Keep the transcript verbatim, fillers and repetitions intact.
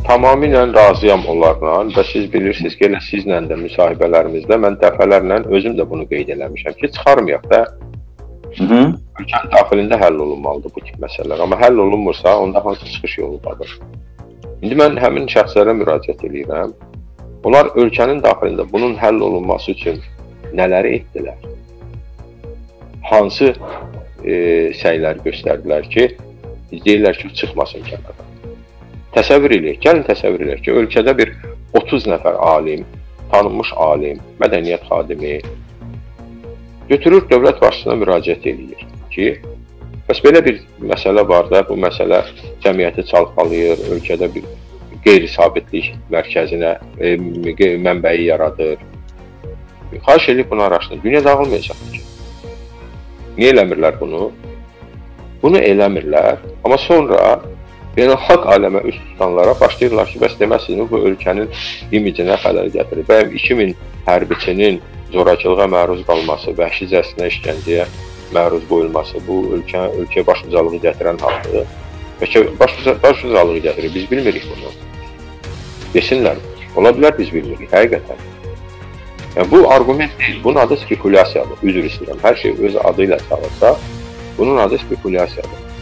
tamamilə razıyam onlarla və siz bilirsiniz ki, elə sizlə də müsahibələrimizdə mən dəfələrlə özüm də bunu qeyd eləmişəm ki, çıxarmayaq da. Ölkənin daxilində həll olunmalıdır bu tip məsələlər. Amma həll olunmursa, onda hansı çıxış yolu vardır? İndi mən həmin şəxslərə müraciət edirəm. Onlar ölkənin daxilində bunun həll olunması üçün nələri etdilər? Hansı e, səylər göstərdilər ki, deyirlər ki, çıxmasın kənara. Təsəvvür eləyək, gəlin təsəvvür eləyək ki, ölkədə bir otuz nəfər alim, tanınmış alim, mədəniyyət xadimi götürür dövlət başçısına müraciət edir ki, bəs belə bir məsələ var da, bu məsələ cəmiyyəti çalxalayır, ölkədə bir qeyri-sabitlik mərkəzinə e, mənbəyi yaradır. Xahiş edib bunu araşdırın. Dünya dağılmayacaq ki. Niyə eləmirlər bunu? Bunu eləmirlər, amma sonra beynəlxalq aləmə üst tutanlara başlayırlar ki, bəs deməsiniz, bu ölkənin imicinə xələl gətirir. Bəyəm iki min hərbiçinin zorakılığa məruz qalması, vəhşicəsinə işgəncəyə məruz qoyulması, bu ölkə, ölkəyə başbucalığı gətirən haldır. Bəlkə başbucalığı gətirir, biz bilmirik bunu. Desinlər, ola bilər biz bilmirik, həqiqətən. Yəni, bu argument deyil, bunun adı spekulyasiyadır, üzr istəyirəm. Hər şey öz adı ilə çağırsa, bunun adı spekulyasiyadır.